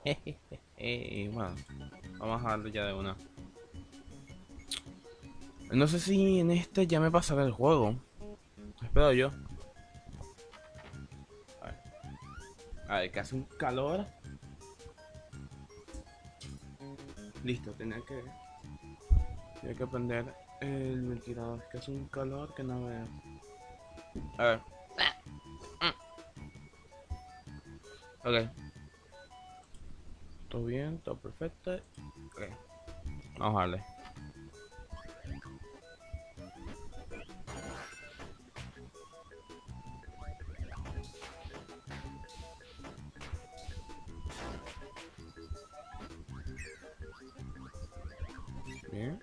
Bueno, vamos a darle ya de una. No sé si en este ya me pasará el juego. Espero yo. A ver, que hace un calor. Listo, tenía que prender el ventilador. Que hace un calor que no veo. A ver. Ok. Todo bien, todo perfecto. Ok. Vamos a darle. Bien.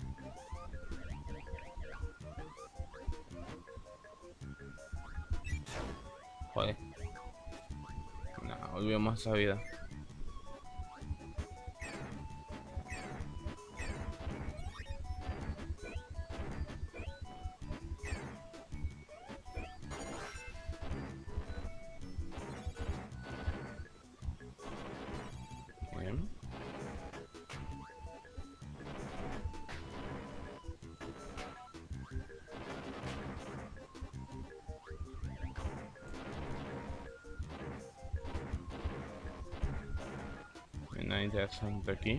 Joder. No, olvidemos esa vida. Bien. No hay nada interesante aquí.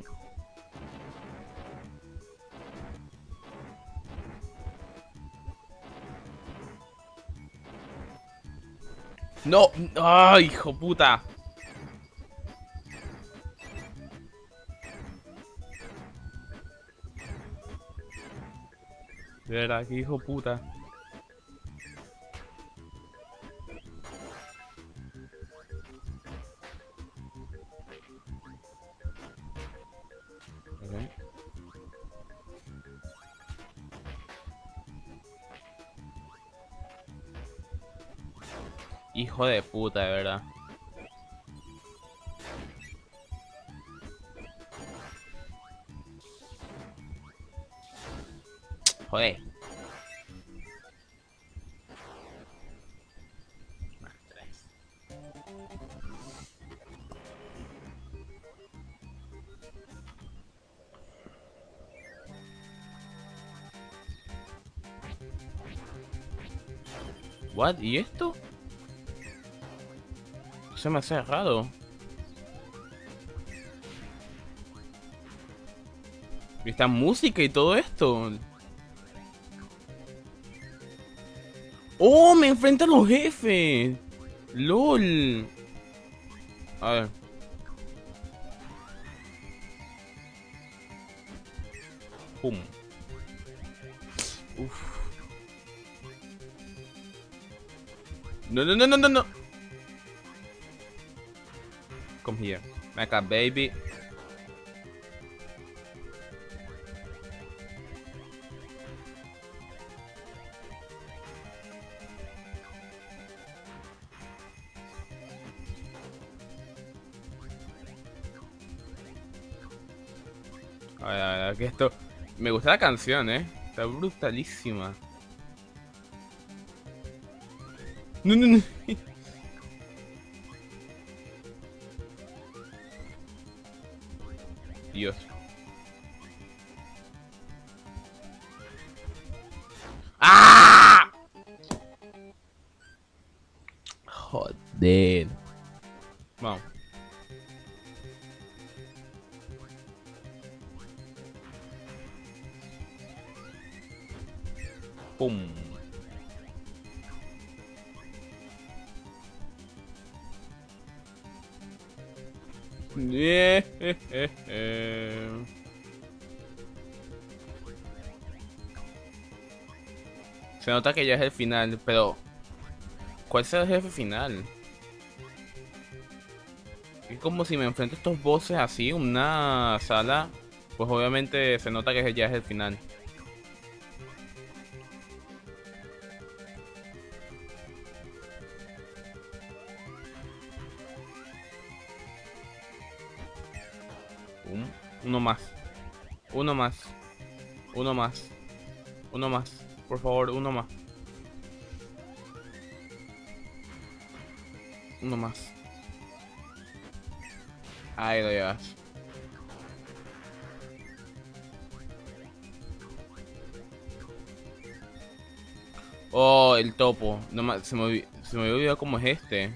No, ay, hijo puta. De verdad, que hijo puta. Ok. Hijo de puta, de verdad. Joder. What? ¿Y esto? Se me hace raro. ¿Y esta música y todo esto? ¡Oh! ¡Me enfrenta a los jefes! ¡Lol! A ver. Pum. Uf. No, no, no, no, no, no. Come here. Mecha baby. A ver, que esto... Me gusta la canción, Está brutalísima. No, no, no. Dios. ¡Ah! Joder. Vamos. Pum. Se nota que ya es el final, pero ¿cuál será el jefe final? Es como si me enfrento a estos bosses así, en una sala, pues obviamente se nota que ya es el final. Uno más, uno más, uno más, uno más, por favor, uno más, uno más. Ahí lo llevas. Oh, el topo. No, se me había olvidado cómo es este.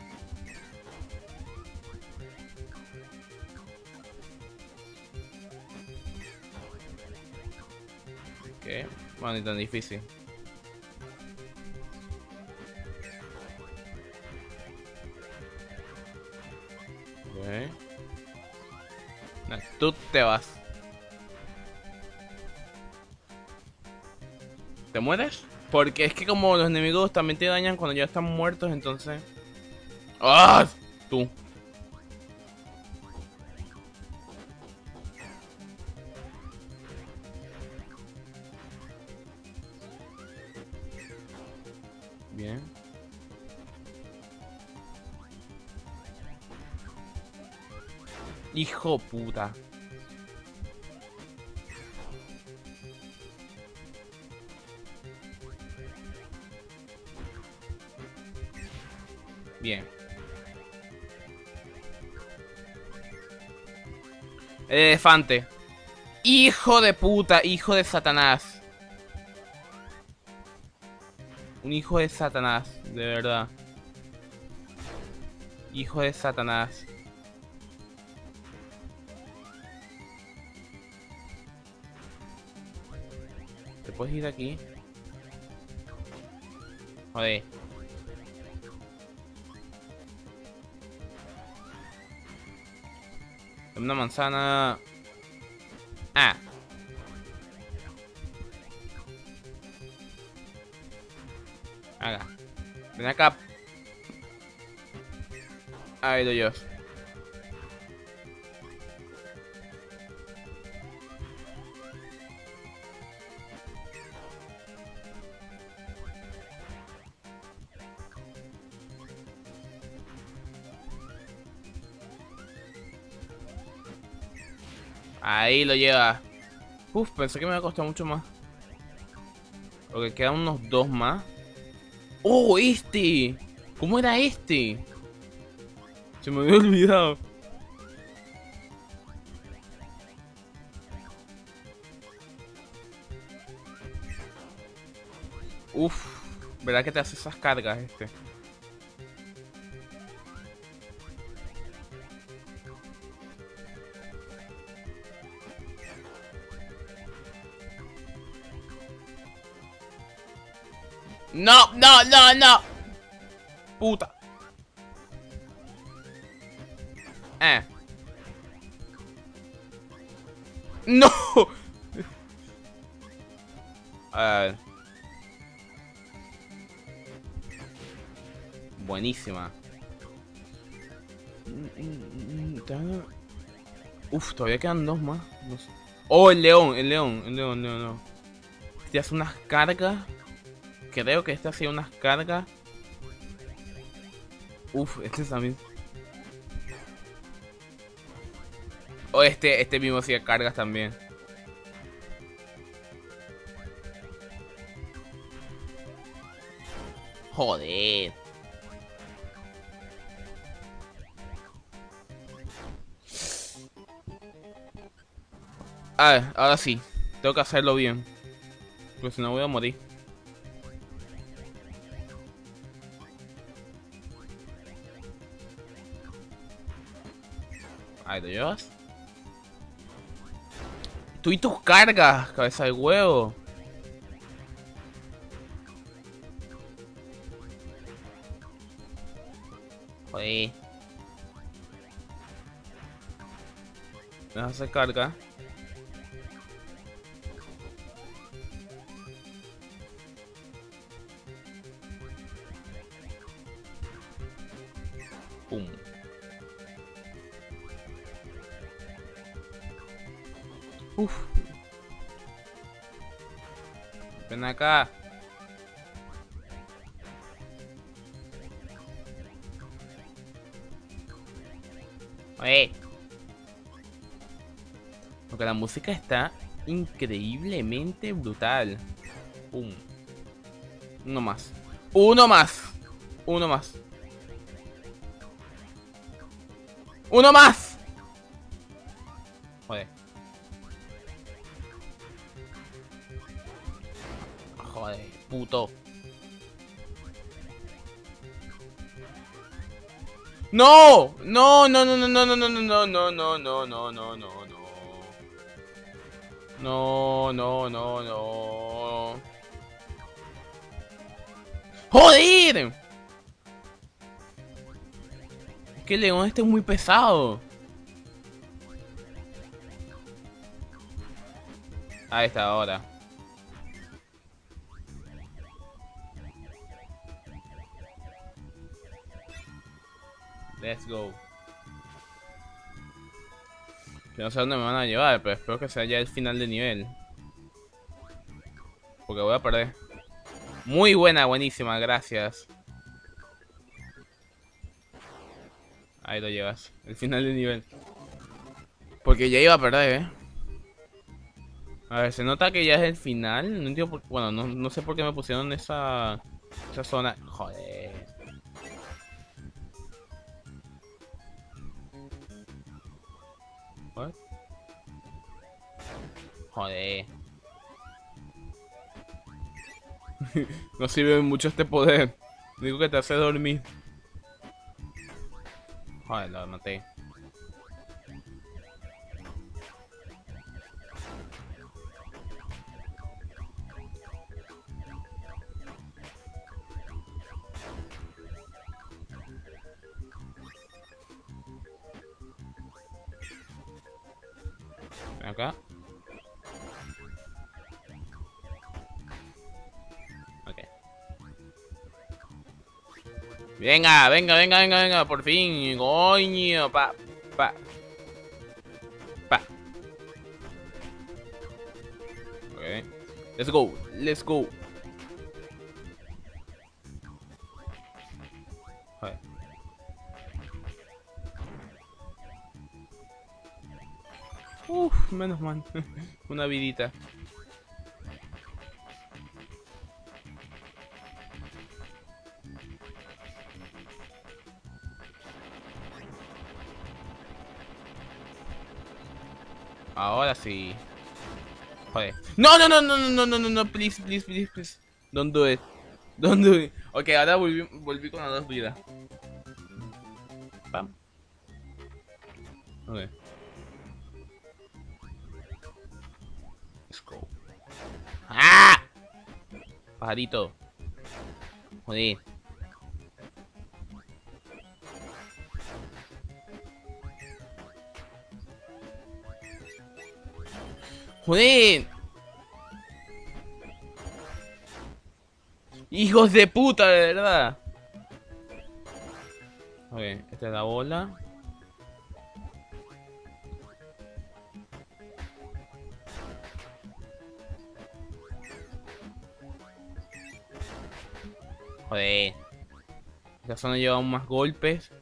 ¿Qué? Bueno, ni tan difícil. Ok. Nah, tú te vas. ¿Te mueres? Porque es que como los enemigos también te dañan cuando ya están muertos, entonces... ¡Ah! Tú. Bien. Hijo puta. Bien. El elefante. Hijo de puta, hijo de Satanás. Un hijo de Satanás, de verdad. Hijo de Satanás. ¿Te puedes ir de aquí? Joder. Dame una manzana. Ah. Haga. Ven acá. Ahí lo llevas. Ahí lo lleva. Uf, pensé que me iba a costar mucho más. Porque quedan unos dos más. ¡Oh, este! ¿Cómo era este? Se me había olvidado. Uf, ¿verdad que te hace esas cargas este? No, no, no, no. Puta. No. A ver. Buenísima. Uf, todavía quedan dos más. No sé. Oh, el león, el león, el león, el león, no. Este hace unas cargas. Creo que este hacía unas cargas. Uf, este también. O este mismo hacía cargas también. Joder. A ver, ahora sí. Tengo que hacerlo bien. Porque si no voy a morir. Ahí lo llevas. Tú y tus cargas, cabeza de huevo. Joder. Me vas a hacer carga. Pum. Uf. Ven acá. Oye. Porque la música está increíblemente brutal. Pum. Uno más. Uno más. Uno más. ¡Uno más! Joder. Joder, puto. ¡No! No, no, no, no, no, no, no, no, no, no, no, no, no, no, no. No, no, no, no. ¡Joder! Es que el león este es muy pesado. Ahí está, ahora. Let's go. Que no sé a dónde me van a llevar, pero espero que sea ya el final de nivel. Porque voy a perder. Muy buena, buenísima, gracias. Ahí lo llevas. El final de nivel. Porque ya iba a perder, A ver, se nota que ya es el final. No entiendo por... Bueno, no sé por qué me pusieron esa zona. Joder. What? Joder. No sirve mucho este poder. Digo que te hace dormir. Joder, lo maté. Ven acá. Ok. Venga, venga, venga, venga, venga. Por fin. Coño. Pa. Ok. Let's go. Let's go. Joder. Uf, menos mal. Una vidita. Ahora sí. Joder. No, no, no, no, no, no, no, no, please, please, please, please. Don't do it. Don't do it. Ok, ahora volví con las dos vidas. Pam. Ok. Let's go. ¡Ah! Pajarito. Joder. Joder. Hijos de puta, de verdad. Ok, esta es la bola. Joder. Esta zona lleva aún más golpes.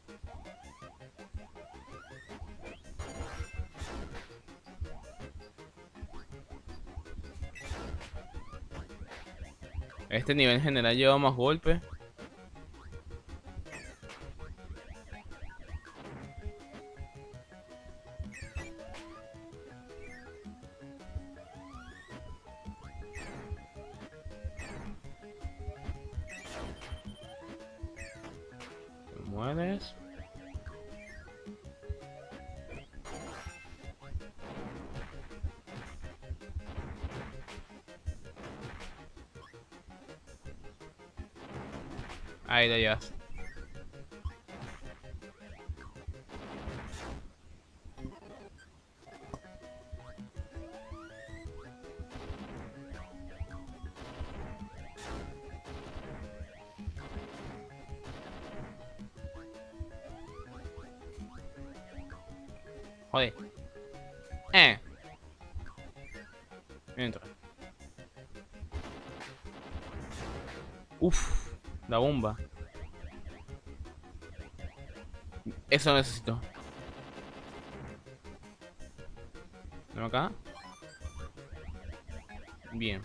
Este nivel en general lleva más golpes. Te mueres. Ahí lo llevas. Joder. Entra. Uf, la bomba. Eso necesito. ¿Ven acá? Bien.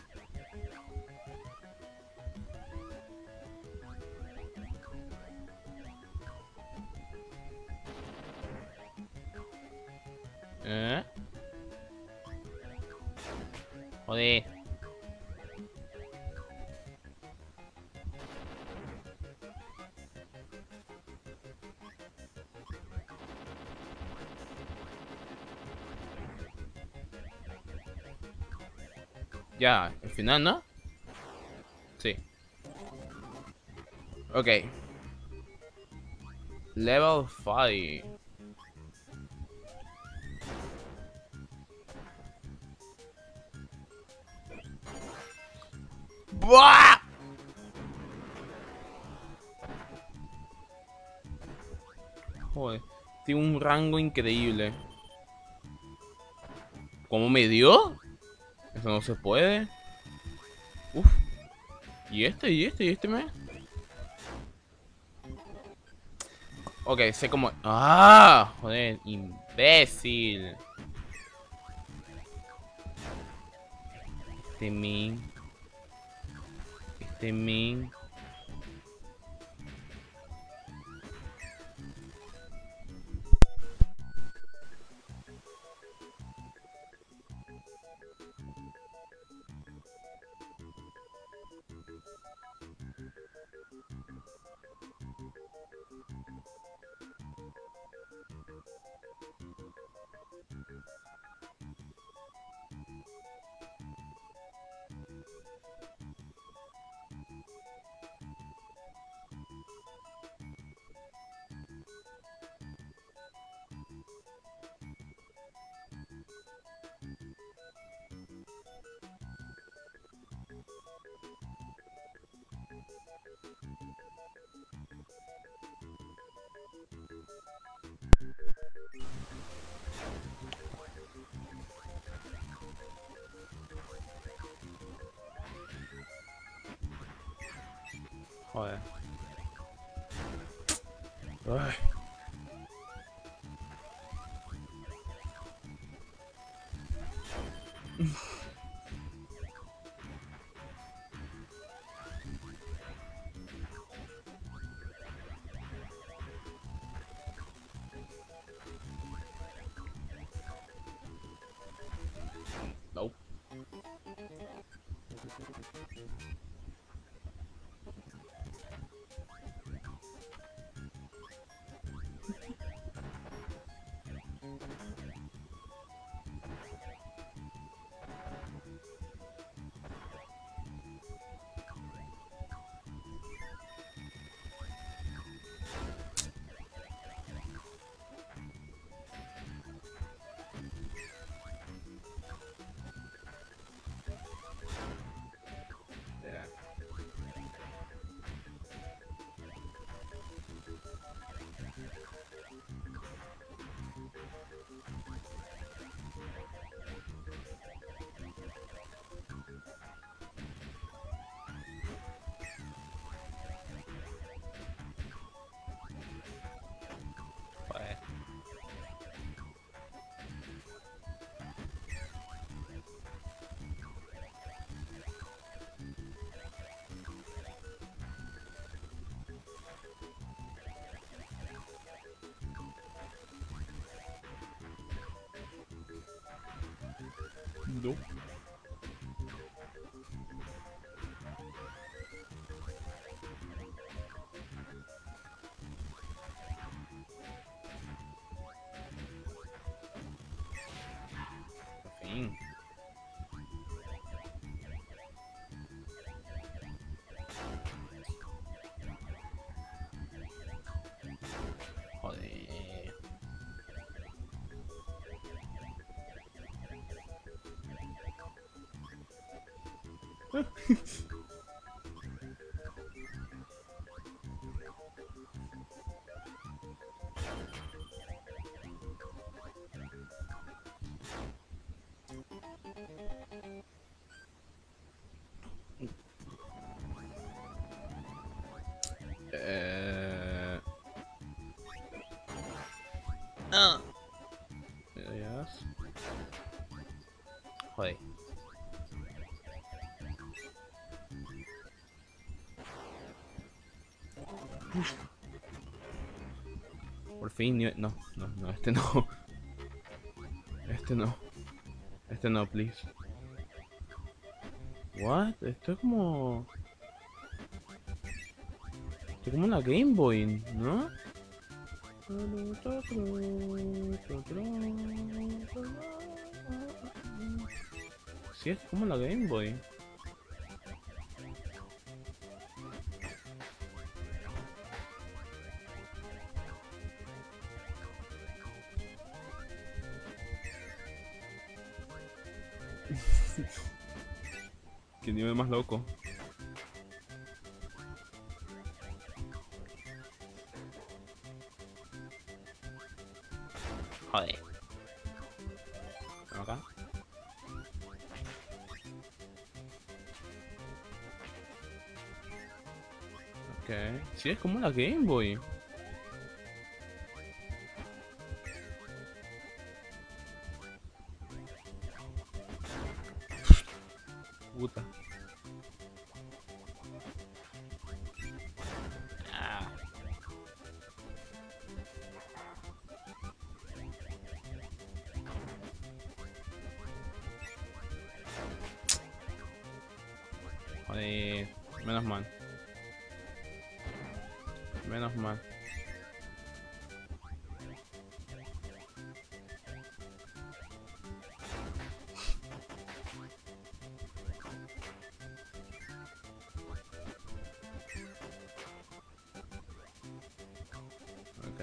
Joder. Ya, el final, ¿no? Sí. Ok. Level 5. ¡Buah! Joder. Tiene un rango increíble. ¿Cómo me dio? Eso no se puede. Uf. ¿Y este? ¿Y este? ¿Y este me? Ok, sé cómo... ¡Ah! Joder, imbécil. Este min. Este min. Joder. Ay. No. Joder. No. Por fin. Joder. Eh... Ah. Yes. Joder. Por fin, no, no, no, este no. Este no. Este no, please. What? Esto es como... Esto es como una Game Boy, ¿no? Sí, es como la Game Boy. Qué nivel más loco. Joder. Ven acá. Ok. Sí, es como la Game Boy. Puta. Ah. Joder. Menos mal. Menos mal. Ok.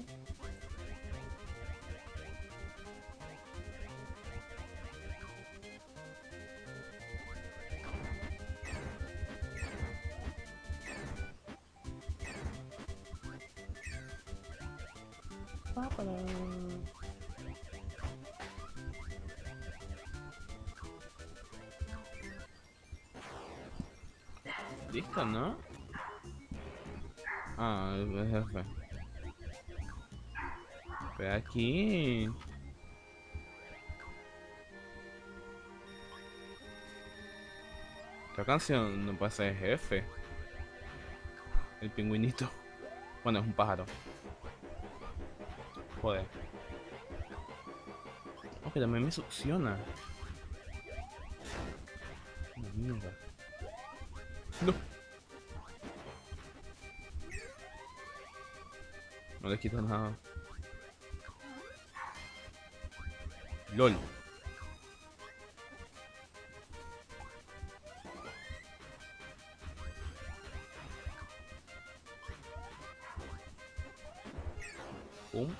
Pápala. Listo, ¿no? Ah, es jefe. Pero aquí... Esta canción no puede ser jefe. El pingüinito. Bueno, es un pájaro. Joder. Ok, también me succiona. Una mierda. No. No le quito nada. LOL. Pum.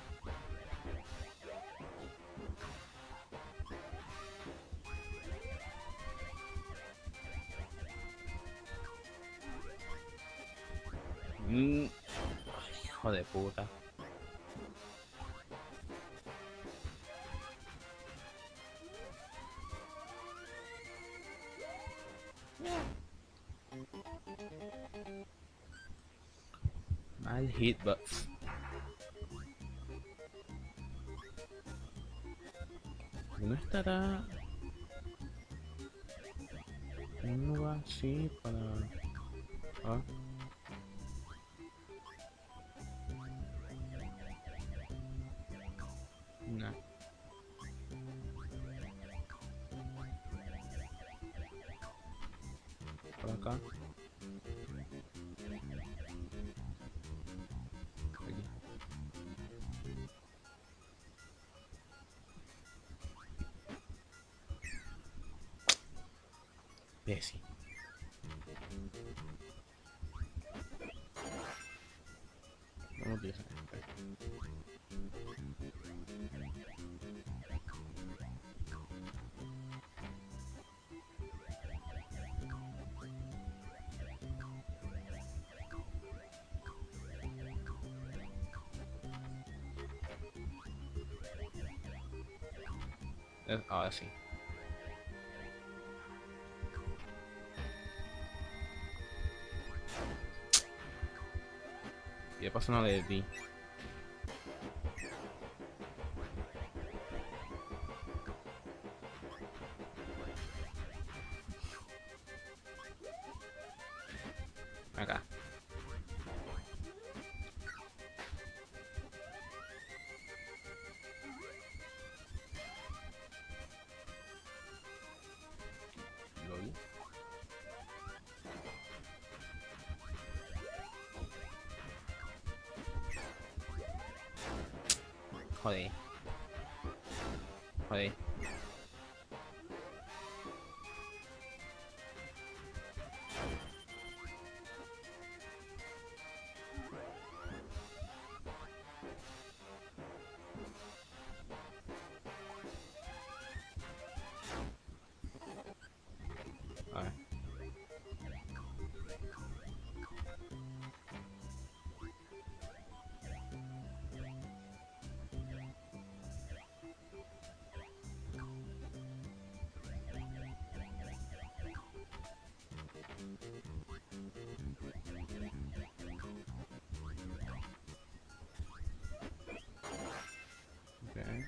Mm. Hijo de puta. Mal hitbox. No estará un lugar así para... Ah, no. Por acá. Aquí. Pesi. Vamos a utilizar este. Ahora sí. Y de paso no le di. Acá. LOL. Joder. Joder. A ver. Okay.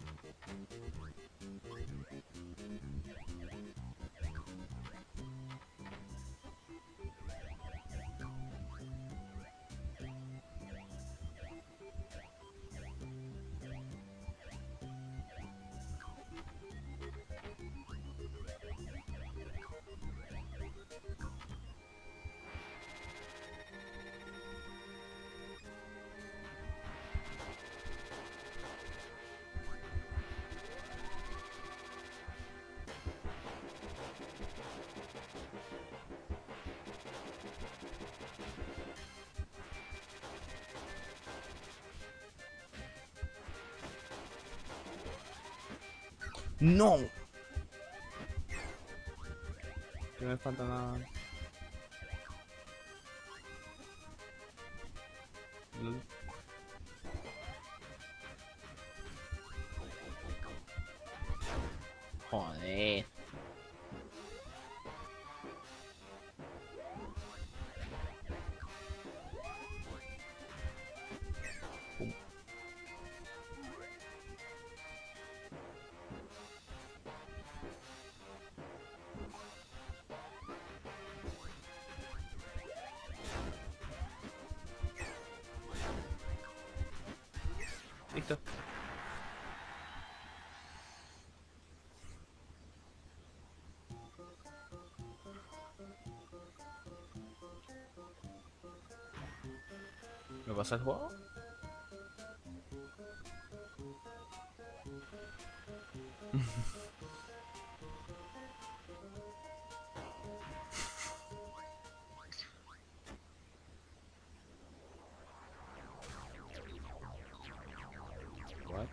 ¡No! Que me falta nada. Joder. Listo. ¿Me pasa el juego? What?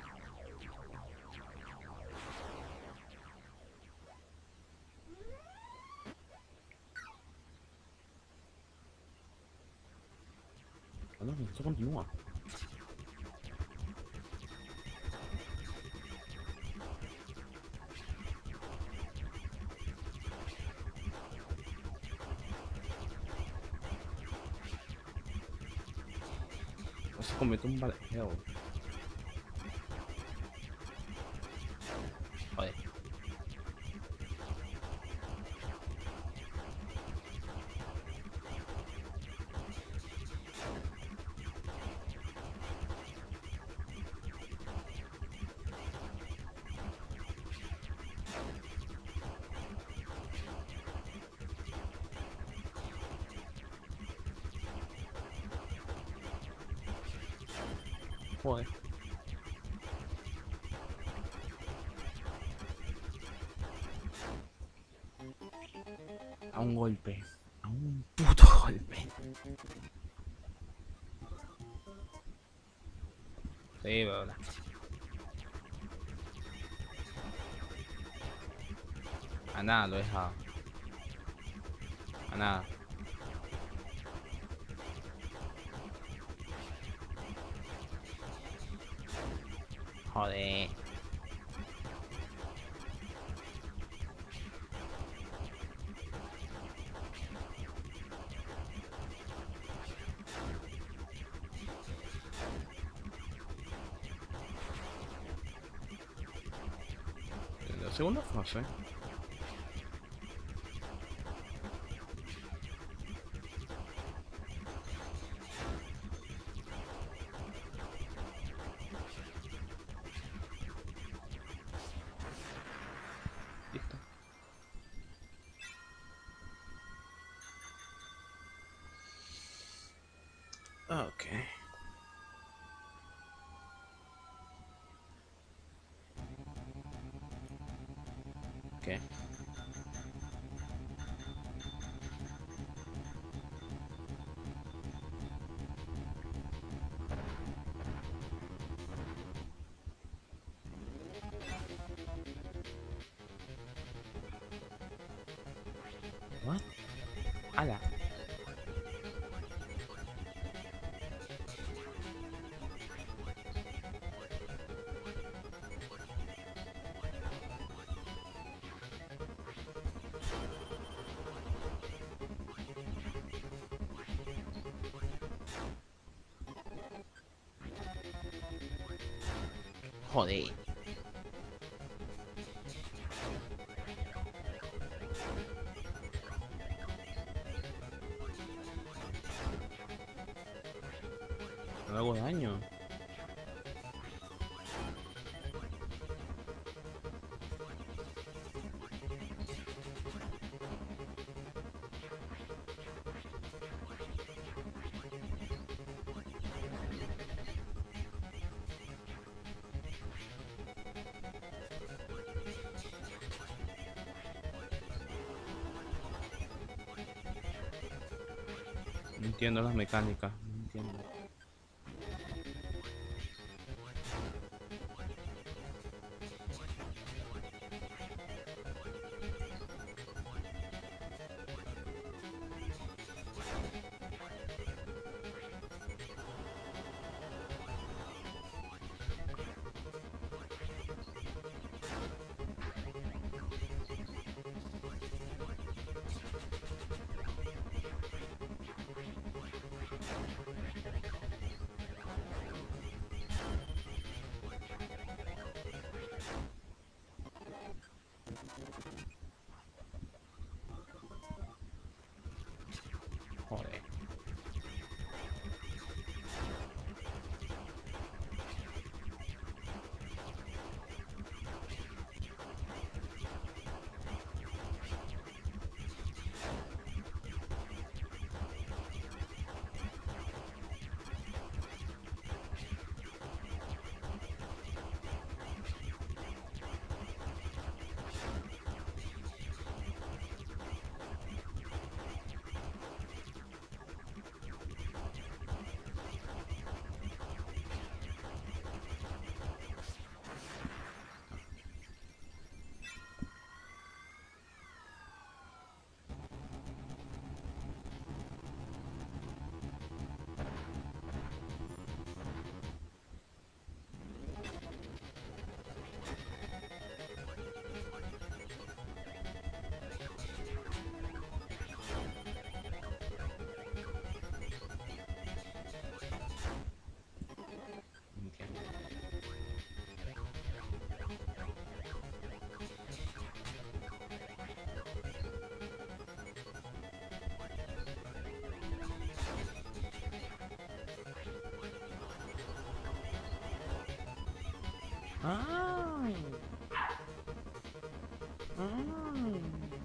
Ah, no, esto continúa. Se comete un baleo. Joder. Joder. A un golpe. A un puto golpe. Sí, verdad. A nada lo he dejado. A nada. Joder. La segunda fase. Listo. Ok. ¿Qué? What? ¡Hala! Joder. No hago daño. No entiendo las mecánicas. No entiendo. Joder. No entiendo. Ah. Ah.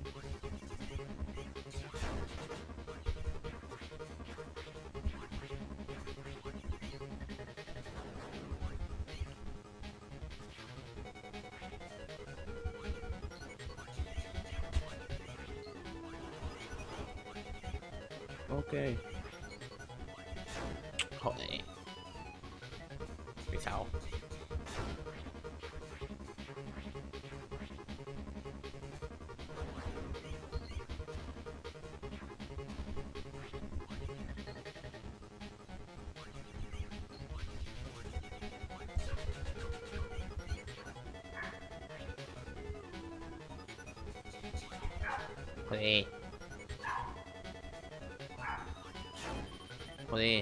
Ok. Joder. Pesado. Joder. Joder.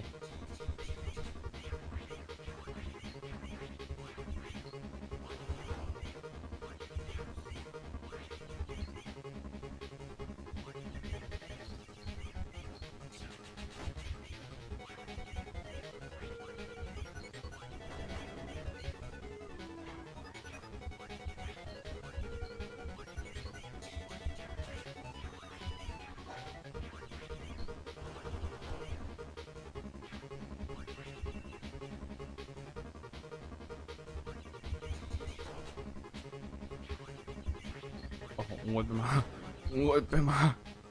Un golpe más. Un golpe más.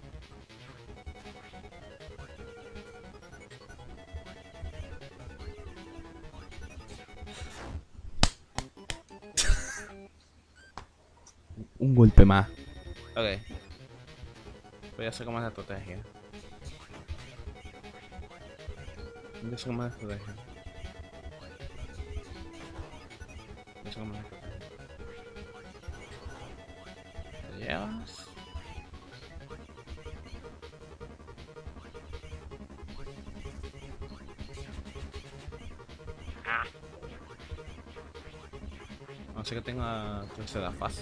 Un golpe más. Ok. Voy a hacer como la estrategia. Voy a hacer como la estrategia. Voy a hacer como la estrategia. ¿Te llevas? No sé que tenga tercera fase.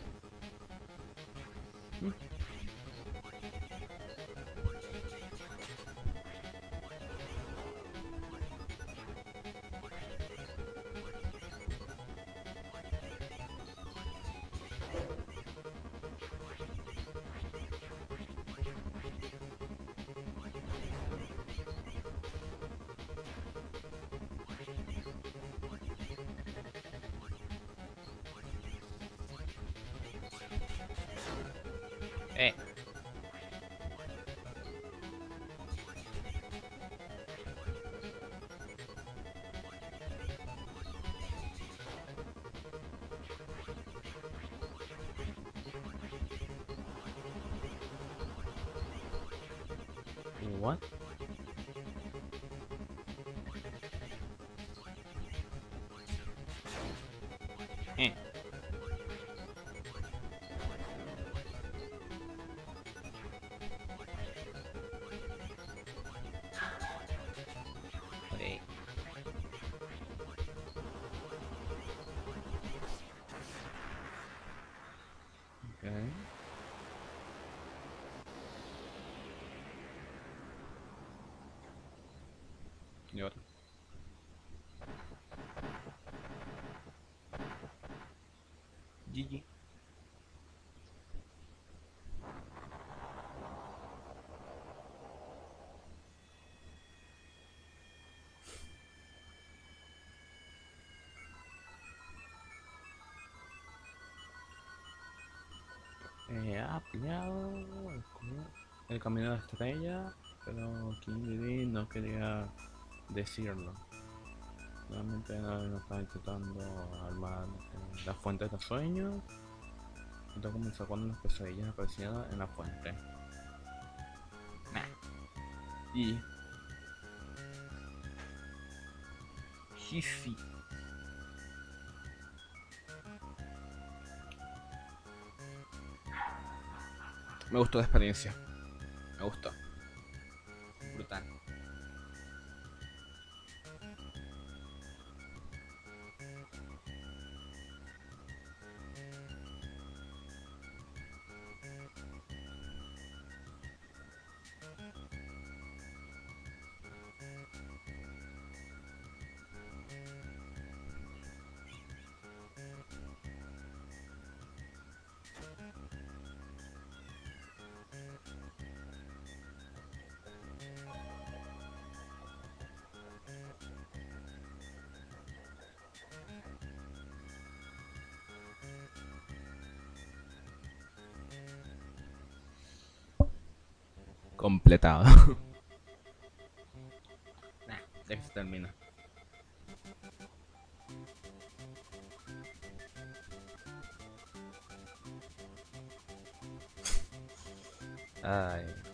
Eh. What? Eh. Okay. Okay. Y ahora. GG. Ha pillado el camino de la estrella, pero King Dedede no quería decirlo. Realmente no estaba intentando armar la fuente de los sueños. Esto comenzó cuando las pesadillas aparecieron en la fuente. Nah. Y Jiffy. Me gustó la experiencia. Me gustó. Brutal. Completado. Nah, ya que se termina. Ay.